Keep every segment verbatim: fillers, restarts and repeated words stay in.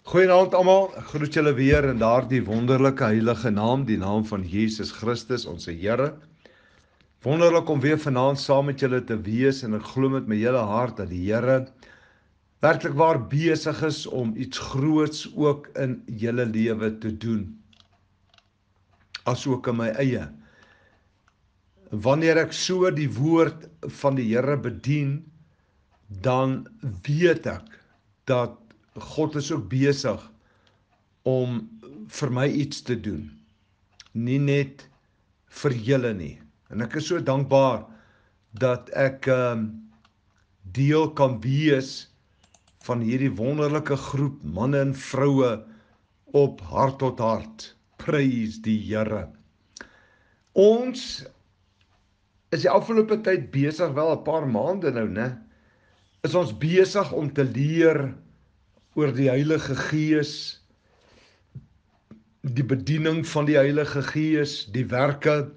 Goeienaand almal, ek groet julle weer in daardie wonderlike heilige naam, die naam van Jesus Christus, ons Here. Wonderlik om weer vanaand saam met julle te wees en ek glo met my hele hart dat die Here werklik waar besig is om iets groots ook in julle lewe te doen, asook in my eie. Wanneer ek so die woord van die Here bedien, dan weet ek dat God is ook besig om vir my iets te doen, nie net vir julle nie. En ek is so dankbaar dat ek um, deel kan wees van hierdie wonderlike groep manne en vroue op hart tot hart. Prys die Here. Ons is die afgelope tyd besig, wel 'n paar maande nou, né? Is ons besig om te leer oor die Heilige Gees, die bediening van die Heilige Gees, die werke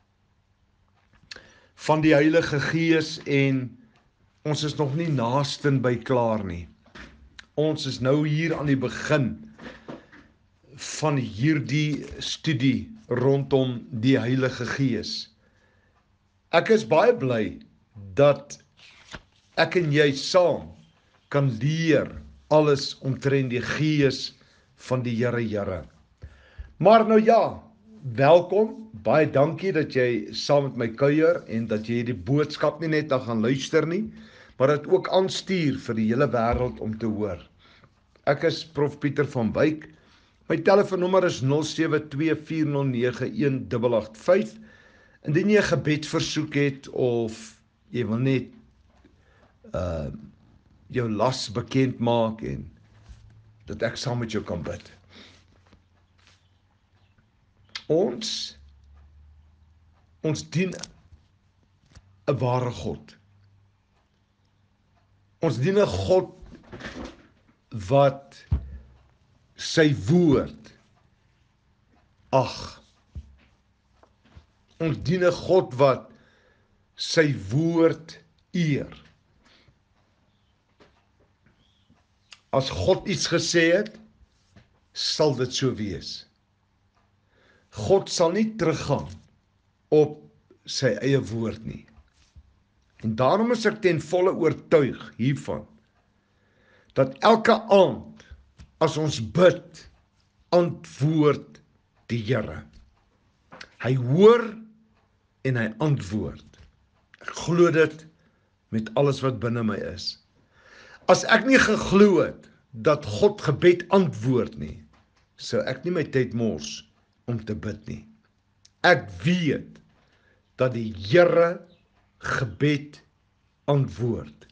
van die Heilige Gees, en ons is nog nie naasten by klaar nie. Ons is nou hier aan die begin van hierdie studie rondom die Heilige Gees. Ek is baie bly dat ek en jy saam kan leer alles omtrent die Gees van die Here Here. Maar nou ja, welkom, baie dankie dat jy saam met my kuier en dat jy hierdie boodskap nie net dan gaan luister nie, maar dit ook aanstuur vir die hele wêreld om te hoor. Ek is Prof Pieter van Wyk. My telefoonnommer is nul sewe twee vier nul nege een agt agt vyf. Indien jy 'n gebedsversoek het of jy wil net uh jou las bekend maak en dat ek saam met jou kan bid. Ons ons dien 'n ware God. Ons dien 'n God wat sy woord ag. Ons dien 'n God wat sy woord eer. As God iets gesê het, sal dit so wees. God sal nie teruggaan op sy eie woord nie. En daarom is ek ten volle oortuig hiervan, dat elke aand, as ons bid, antwoord die Here. Hy hoor en hy antwoord. Ek glo dit met alles wat binne my is. As ek nie geglo het dat God gebed antwoord nie, sou ek nie my tyd mors om te bid nie. Ek weet dat die Here gebed antwoord.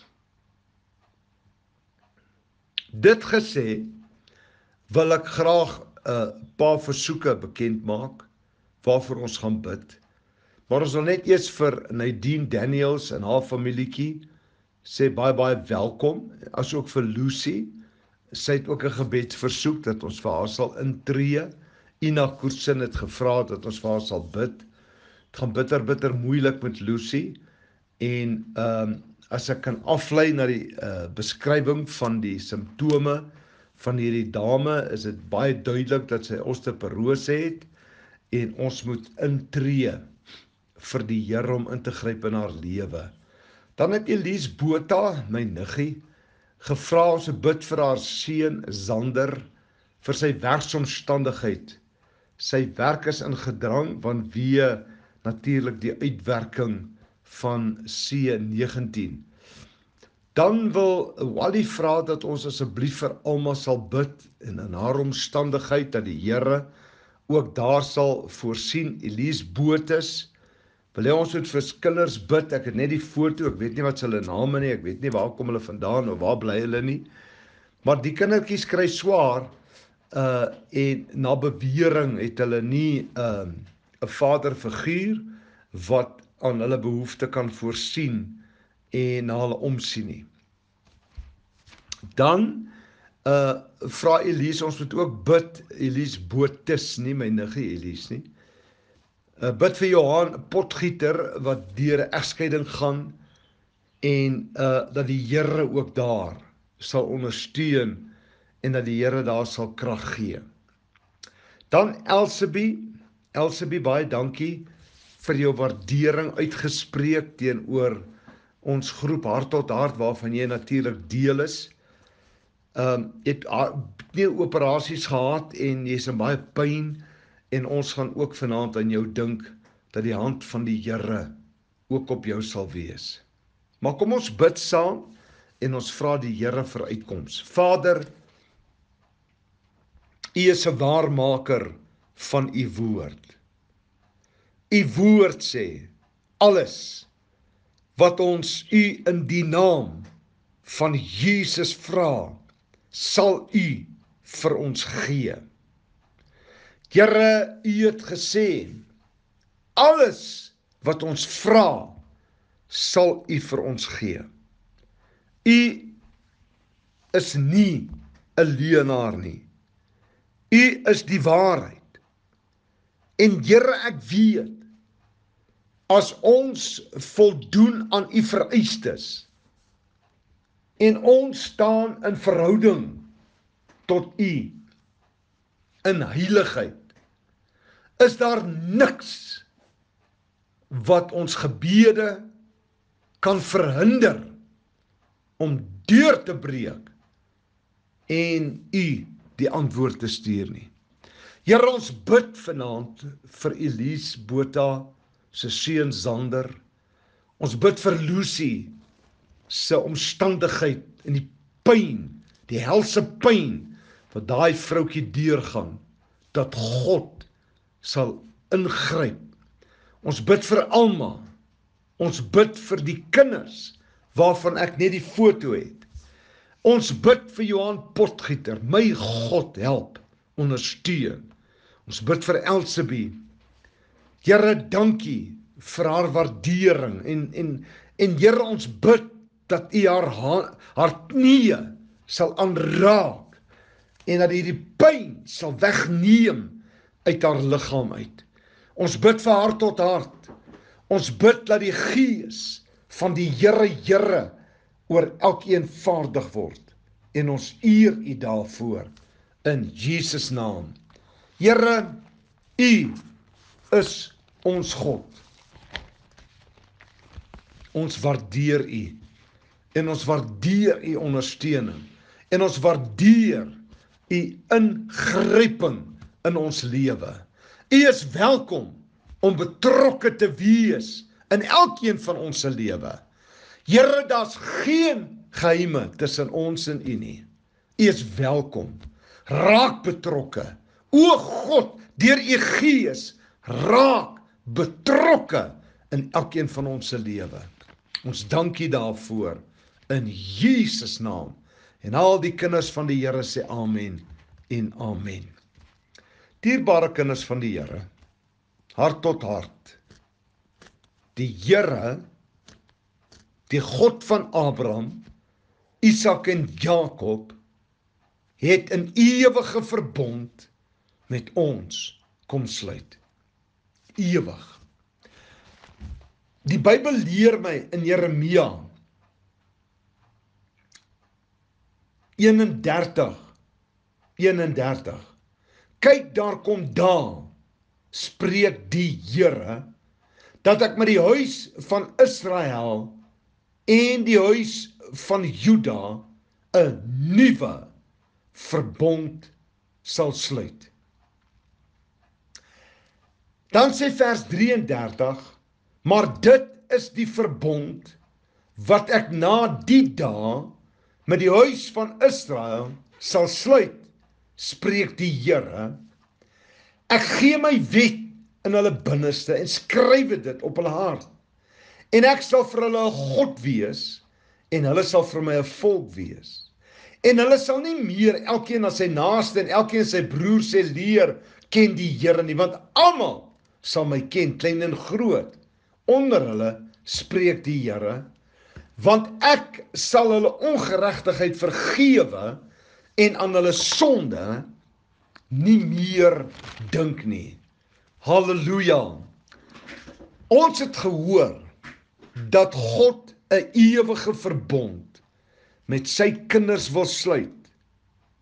Dit gesê, wil ek graag 'n uh, paar versoeke bekend maak waarvoor ons gaan bid. Maar ons wil net eers vir Nadine Daniels en haar familietjie sê baie baie welkom, asook vir Lucy. Sy het ook 'n gebedsversoek dat ons vir haar sal intree. Ina Koersin het gevra dat ons vir haar sal bid. Het gaan bitter bitter moeilik met Lucy. En um, as ek kan aflei na die uh, beskrywing van die simptome van hierdie dame, is dit baie duidelik dat sy osteoporose het en ons moet intree vir die Here om in te gryp in haar lewe. Dan het Elise Botha, my niggie, gevra ons te bid vir haar seun Zander vir sy werksomstandigheid. Sy werk is in gedrang vanweë natuurlik die uitwerking van C negentien. Dan wil Wally vra dat ons asseblief vir Alma sal bid en in haar omstandigheid dat die Here ook daar sal voorsien. Elise Botes wil hy ons moet vir kinders bid. Ek het net die foto, ek weet nie wat hulle name nie, ek weet nie waar kom hulle vandaan of waar bly hulle nie. Maar die kindertjies kry swaar uh en na bewering het hulle nie 'n uh, 'n vaderfiguur wat aan hulle behoefte kan voorsien en na hulle omsien nie. Dan uh vra Elise, ons moet ook bid, Elise Botes, nie my niggie Elise nie. Uh, bid vir Johan Potgieter wat deur 'n egskeiding gaan en uh dat die Here ook daar sal ondersteun en dat die Here daar sal krag gee. Dan Elsabie, Elsabie, baie dankie vir jou waardering uitgespreek teenoor ons groep Hart tot Hart, waarvan jy natuurlik deel is. Um, jy het nie operasies gehad en jy is in baie pyn, en ons gaan ook vanaand aan jou dink dat die hand van die Here ook op jou sal wees. Maar kom ons bid saam en ons vra die Here vir uitkoms. Vader, U is 'n waarmaker van U woord. U woord sê, alles wat ons U in die naam van Jesus vra, sal U vir ons gee. Here, U het gesê, alles wat ons vra, sal U vir ons gee. U is nie 'n leienaar nie. U is die waarheid. En Here, ek weet, as ons voldoen aan U vereistes, en ons staan in verhouding tot U, in heiligheid, is daar niks wat ons gebede kan verhinder om deur te breek en U die antwoord te stuur nie. Here, ons bid vanaand vir Elise Botha se seun Zander. Ons bid vir Lucy se omstandigheid en die pyn, die helse pyn wat daai vroutjie deurgaan, dat God sal ingryp. Ons bid vir Alma. Ons bid vir die kinders waarvan ek net die foto het. Ons bid vir Johan Potgieter. My God, help, ondersteun. Ons bid vir Elsabie. Here, dankie vir haar waardering en en en Here, ons bid dat U haar haar knieë sal aanraak en dat U die pyn sal wegneem uit haar liggaam uit. Ons bid vir Hart tot Hart. Ons bid dat die Gees van die Here Here oor elkeen vaardig word en ons eer U daarvoor in Jesus naam. Here, U is ons God. Ons waardeer U en ons waardeer U ondersteuning en ons waardeer U ingryping in ons lewe. U is welkom om betrokke te wees in elkeen van ons se lewe. Here, daar's geen geheime tussen ons en U nie. U is welkom. Raak betrokke. O God, deur U Gees, raak betrokke in elkeen van ons se lewe. Ons dank U daarvoor in Jesus naam. En al die kinders van die Here sê amen en amen. Dierbare kinders van die Here, hart tot hart. Die Here, die God van Abraham, Isak en Jakob, het 'n ewige verbond met ons kom sluit. Ewig. Die Bybel leer my in Jeremia eenendertig, eenendertig. Kyk, daar kom dae, spreek die Here, dat ek met die huis van Israel en die huis van Juda 'n nuwe verbond sal sluit. Dan sê vers drieëndertig, maar dit is die verbond wat ek na die dae met die huis van Israel sal sluit, spreek die Here. Ek gee my wet in hulle binneste en skryf dit op hulle hart. En ek sal vir hulle 'n God wees en hulle sal vir my 'n volk wees. En hulle sal nie meer elkeen aan sy naaste en elkeen sy broer sê leer ken die Here nie, want almal sal my ken, klein en groot. Onder hulle spreek die Here, want ek sal hulle ongeregtigheid vergewe en aan hulle sonde nie meer dink nie. Halleluja. Ons het gehoor dat God 'n ewige verbond met sy kinders wil sluit.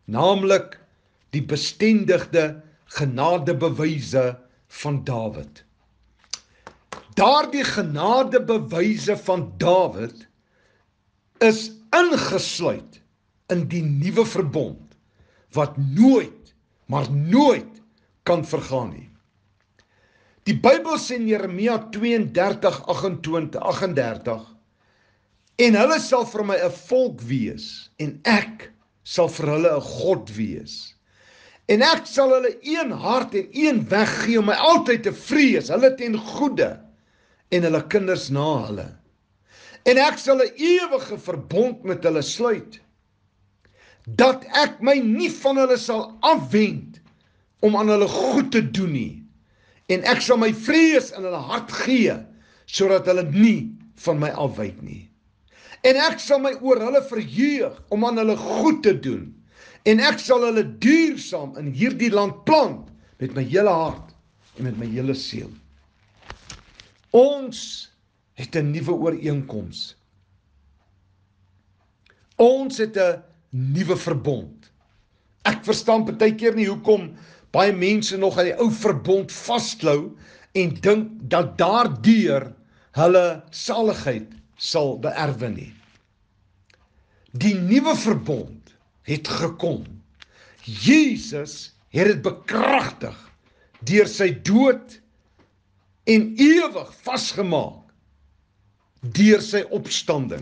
naamlik die bestendigde genadebewyse van Dawid. Daardie genadebewyse van Dawid is ingesluit in die nuwe verbond, wat nooit, maar nooit kan vergaan nie. Die Bybel sê in Jeremia tweeëndertig, agt-en-dertig, en hulle sal vir my 'n volk wees, en ek sal vir hulle 'n God wees. En ek sal hulle een hart en een weg gee om my altyd te vrees, hulle ten goeie, en hulle kinders na hulle. En ek sal 'n ewige verbond met hulle sluit, dat ek my nie van hulle sal afwend om aan hulle goed te doen nie. En ek sal my vrees in hulle hart gee, sodat hulle nie van my afwyk nie. En ek sal my oor hulle verheug om aan hulle goed te doen. En ek sal hulle duursaam in hierdie land plant, met my hele hart en met my hele siel. Ons het 'n nuwe ooreenkoms. Ons het 'n nuwe verbond. Ek verstaan baie keer nie hoekom baie mense nog aan die ou verbond vasklou en dink dat daardeur hulle saligheid sal beerwe nie. Die nuwe verbond het gekom. Jesus het dit bekragtig deur sy dood en ewig vasgemaak deur sy opstanding.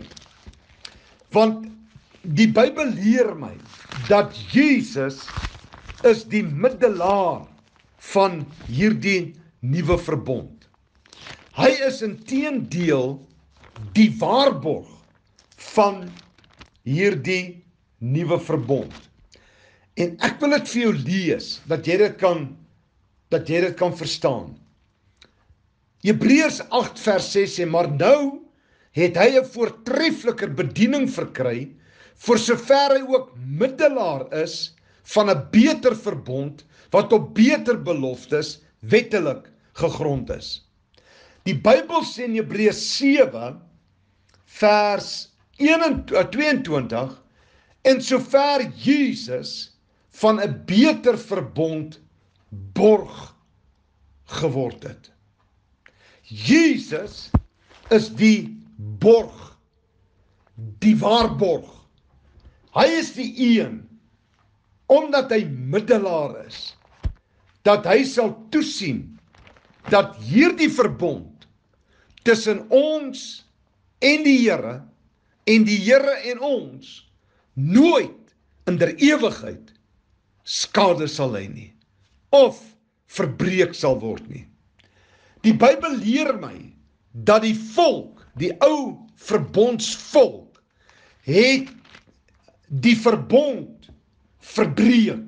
Want die Bybel leer my dat Jesus is die middelaar van hierdie nuwe verbond. Hy is inteendeel die waarborg van hierdie nuwe verbond. En ek wil dit vir jou lees, dat jy dit kan, dat jy dit kan verstaan. Hebreërs agt vers ses sê, maar nou het hy 'n voortreffeliker bediening verkry, vir sover hy ook middelaar is van 'n beter verbond, wat op beter beloftes wettelik gegrond is. Die Bybel sê in Hebreërs sewe vers tweeëntwintig, en sover Jesus van 'n beter verbond borg geword het. Jesus is die borg, die waarborg. Hy is die een, omdat hy middelaar is, dat hy sal toesien, dat hierdie verbond tussen ons en die Here, en die Here en ons, nooit in der ewigheid skade sal lei nie, of verbreek sal word nie. Die Bybel leer my, dat die volk, die ou verbondsvolk, het die verbond verbreek,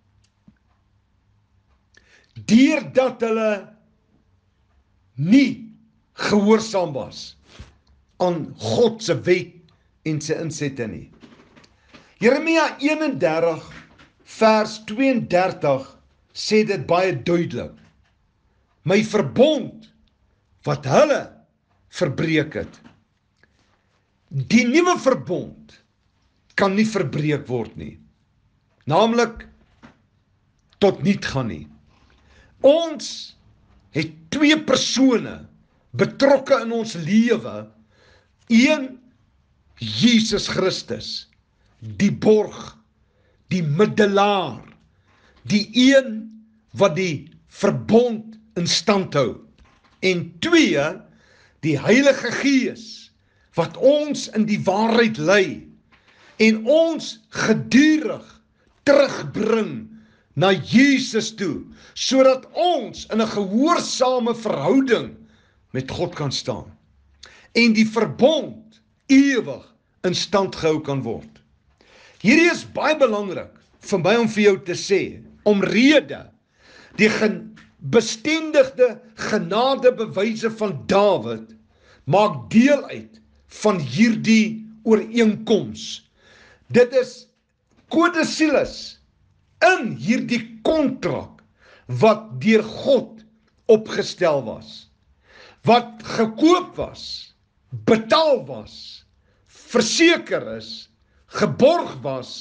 deurdat hulle nie gehoorsaam was aan God se wet en sy insette nie. Jeremia eenendertig vers tweeëndertig sê dit baie duidelik. My verbond wat hulle verbreek het. Die nuwe verbond kan nie verbreek word nie. Naamlik tot niet gaan nie. Ons het twee persone betrokke in ons lewe. Een, Jesus Christus, die borg, die middelaar, die een wat die verbond in stand hou. En twee, die Heilige Gees, wat ons in die waarheid lei, en ons gedurig terugbring na Jesus toe, sodat ons in 'n gehoorsame verhouding met God kan staan, en die verbond ewig in stand gehou kan word. Hierdie is baie belangrik vir my om vir jou te sê, omrede die gen bestendigde genadebewyse van Dawid maak deel uit van hierdie ooreenkoms. Dit is kodicilus in hierdie kontrak wat deur God opgestel was, wat gekoop was, betaal was, verseker is, geborg was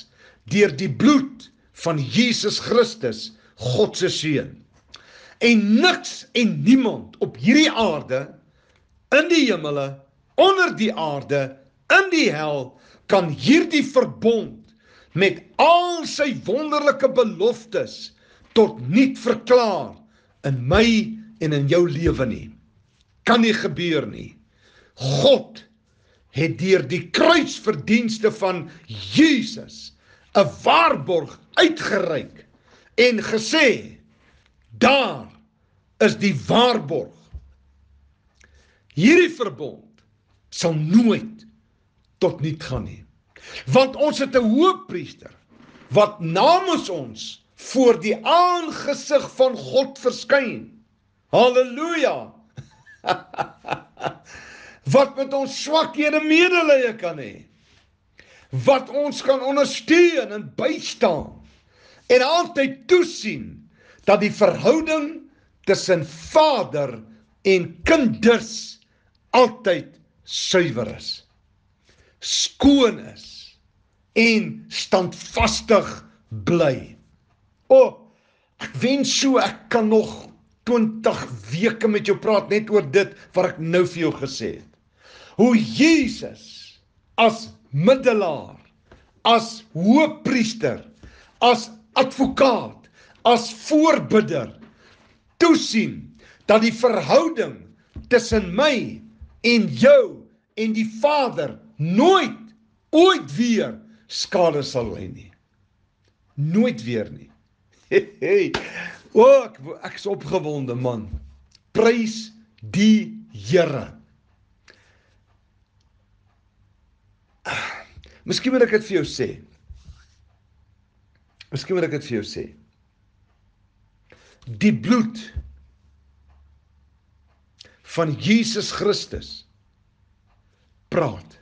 deur die bloed van Jesus Christus, God se seun. En niks en niemand op hierdie aarde, in die hemele, onder die aarde, in die hel, kan hierdie verbond met al sy wonderlike beloftes tot niet verklaar in my en in jou lewe nie. Kan nie gebeur nie. God het deur die kruisverdienste van Jesus 'n waarborg uitgereik en gesê, daar is die waarborg. Hierdie verbond sal nooit tot niet gaan nie. Want ons het 'n hoëpriester wat namens ons voor die aangesig van God verskyn. Halleluja! Wat met ons swakhede medelee kan hê. Wat ons kan ondersteun en bystaan. En altyd toesien dat die verhouding tussen vader en kinders altyd suiwer is, skoon is en standvastig bly. O, oh, ek wens so ek kan nog twintig weke met jou praat net oor dit wat ek nou vir jou gesê het. Hoe Jesus as middelaar, as hoëpriester, as advokaat, as voorbidder toesien dat die verhouding tussen my en jou en die Vader nooit, ooit weer skade sal ly nie. Nooit weer nie. Hey, oh, ek, ek is opgewonde man. Prys die Here. Miskien moet ek dit vir jou sê. Miskien moet ek dit vir jou sê. Die bloed van Jesus Christus praat.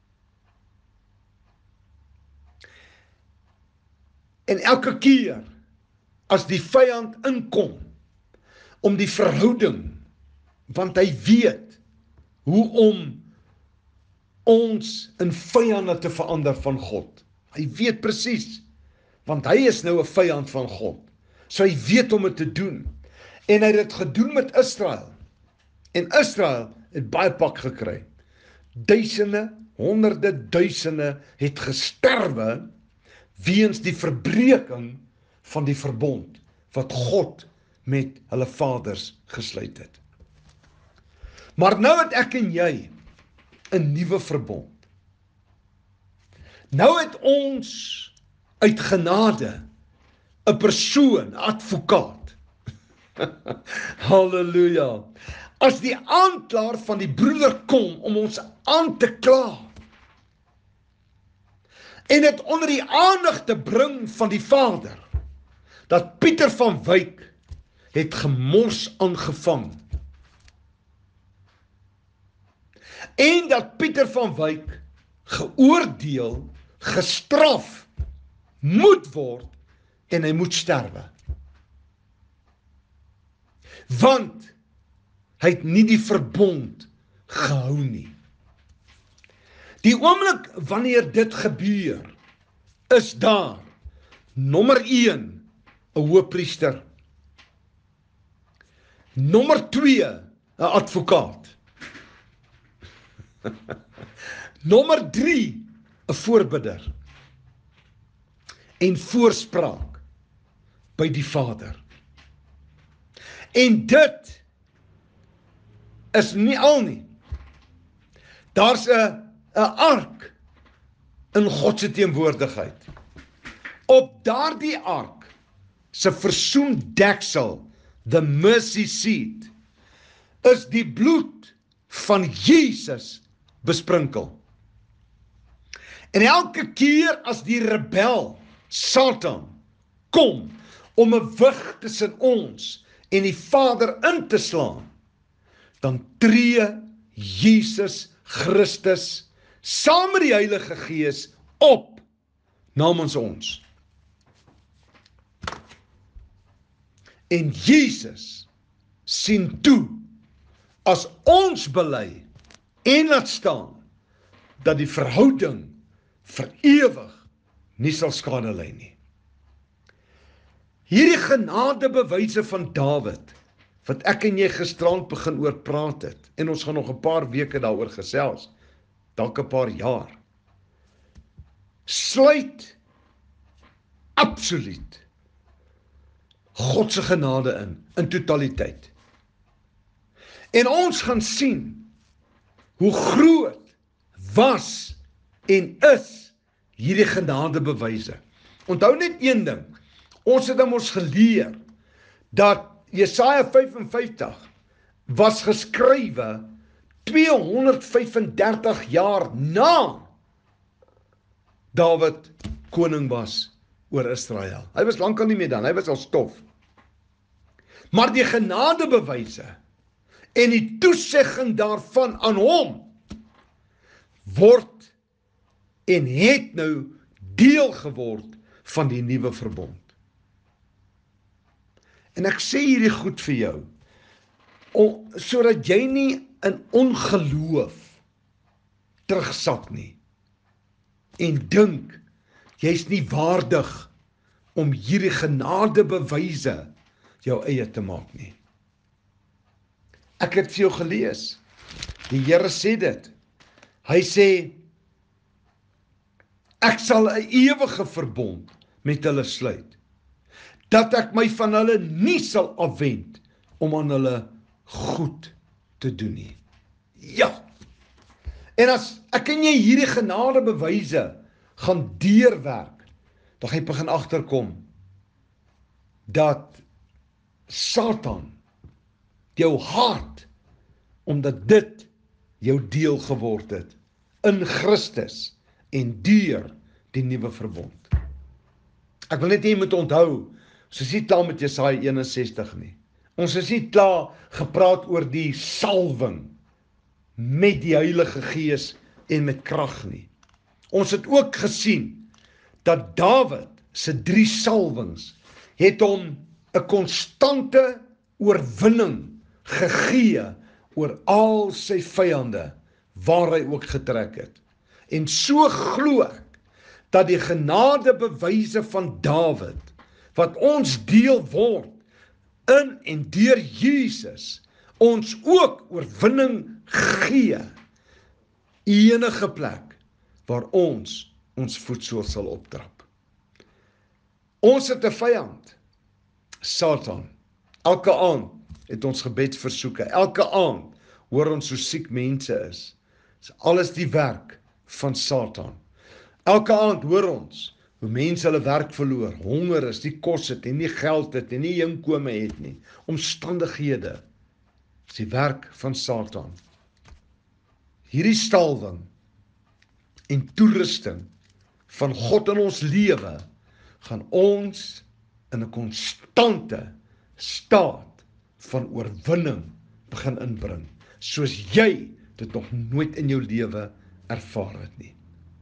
En elke keer as die vyand inkom om die verhouding, want hy weet hoe om ons in vyande te verander van God. Hy weet presies, want hy is nou 'n vyand van God. So hy weet om dit te doen. En hy het dit gedoen met Israel. En Israel het baie pak gekry. Duisende, honderde duisende het gesterwe weens die verbreeking van die verbond wat God met hulle vaders gesluit het. Maar nou het ek en jy 'n nuwe verbond. Nou het ons uit genade 'n persoon, 'n advokaat. Halleluja. As die aanklaer van die broeder kom om ons aan te kla en dit onder die aandag te bring van die Vader, dat Pieter van Wyk het gemors aangevang. En dat Pieter van Wyk geoordeel, gestraf moet word en hy moet sterwe. Want hy het nie die verbond gehou nie. Die oomblik wanneer dit gebeur, is daar nommer een, 'n hoëpriester. Nommer twee, 'n advokaat. Nommer drie, 'n voorbidder. En voorspraak by die Vader. En dit is nie al nie. Daar's 'n 'n ark in God se teenwoordigheid. Op daardie ark se versoendeksel, the mercy seat, is die bloed van Jesus besprinkel. En elke keer as die rebel, Satan, kom om 'n wig tussen ons en die Vader in te slaan, dan tree Jesus Christus saam met die Heilige Gees op namens ons. En Jesus sien toe as ons bely en laat staan dat die verhouding vir ewig nie sal skade ly nie. Hierdie genadebewyse van Dawid, wat ek en jy gisterand begin oor praat het, en ons gaan nog 'n paar weke daaroor gesels, dalk 'n paar jaar, sluit absoluut God se genade in, in totaliteit. En ons gaan sien hoe groot was en is hierdie genadebewyse. Onthou net een ding, ons het ons geleer dat Jesaja vyf en vyftig was geskrywe tweehonderdvyf en dertig jaar na Dawid koning was oor Israel. Hy was lankal nie meer dan, hy was al stof. Maar die genadebewyse en die toesegging daarvan aan hom word en het nou deel geword van die nuwe verbond. En ek sê hierdie goed vir jou, sodat jy nie in ongeloof terugsak nie, en dink, jy's nie waardig om hierdie genadebewyse jou eie te maak nie. Ek het vir jou gelees, die Here sê dit, hy sê, ek sal 'n ewige verbond met hulle sluit, dat ek my van hulle nie sal afwend om aan hulle goed te doen nie. Ja, en as ek en jy hierdie genadebewyse gaan deurwerk, dan gaan jy begin agterkom dat Satan jou haat, omdat dit jou deel geword het in Christus en deur die nuwe verbond. Ek wil net hê jy moet onthou, ons is nie klaar met Jesaja een en sestig nie. Ons is nie klaar gepraat oor die salwing met die Heilige Gees en met krag nie. Ons het ook gesien dat Dawid se drie salwings het hom 'n konstante oorwinning gegee oor al sy vyande waar hy ook getrek het. En so glo ek dat die genadebewyse van Dawid wat ons deel word in en deur Jesus ons ook oorwinning gee enige plek waar ons ons voetsool sal optrap. Ons het 'n vyand, Satan. Elke aand het ons gebedsversoeke. Elke aand hoor ons hoe siek mense is. Dit is alles die werk van Satan. Elke aand hoor ons hoe mense hulle werk verloor, honger is, nie kos het en nie geld het en nie inkome het nie. Omstandighede is die werk van Satan. Hierdie stalwing en toerusting van God in ons lewe gaan ons in 'n konstante staat van oorwinning begin inbring, soos jy dit nog nooit in jou lewe ervaar het nie.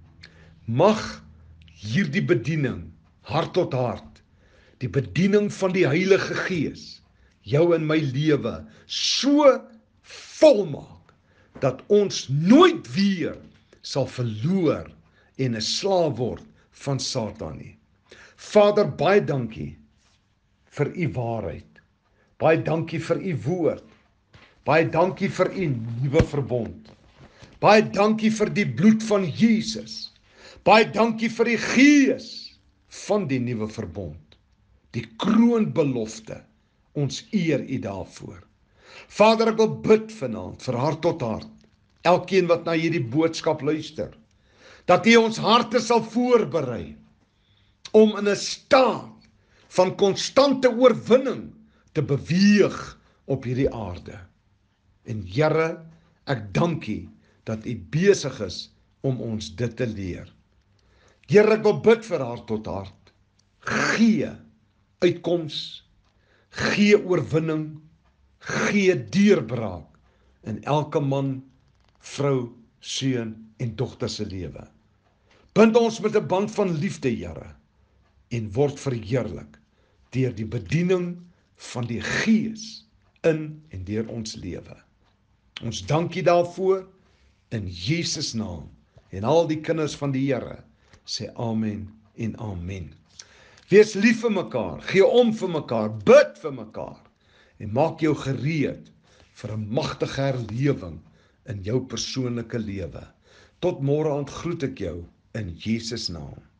Mag hierdie bediening, hart tot hart, die bediening van die Heilige Gees, jou en my lewe so volmaak, dat ons nooit weer sal verloor en 'n slaaf word van Satan nie. Vader, baie dankie vir u waarheid. Baie dankie vir u woord. Baie dankie vir u nuwe verbond. Baie dankie vir die bloed van Jesus. Baie dankie vir die Gees van die nuwe verbond. Die kroonbelofte. Ons eer u daarvoor. Vader, ek wil bid vanaand vir hart tot hart. Elkeen wat na hierdie boodskap luister, dat u ons harte sal voorberei om in 'n staat van konstante oorwinning te beweeg op hierdie aarde. En Here, ek dank u dat u besig is om ons dit te leer. Here, ek wil bid vir hart tot hart. Gee uitkoms, gee oorwinning, gee deurbraak in elke man, vrou, seun en dogter se lewe. Bind ons met 'n band van liefde, Here, en word verheerlik deur die bediening van die Gees in en deur ons lewe. Ons dank u daarvoor in Jesus naam, en al die kinders van die Here sê amen en amen. Wees lief vir mekaar, gee om vir mekaar, bid vir mekaar en maak jou gereed vir 'n magtige herlewing in jou persoonlike lewe. Tot môre aand groet ek jou in Jesus naam.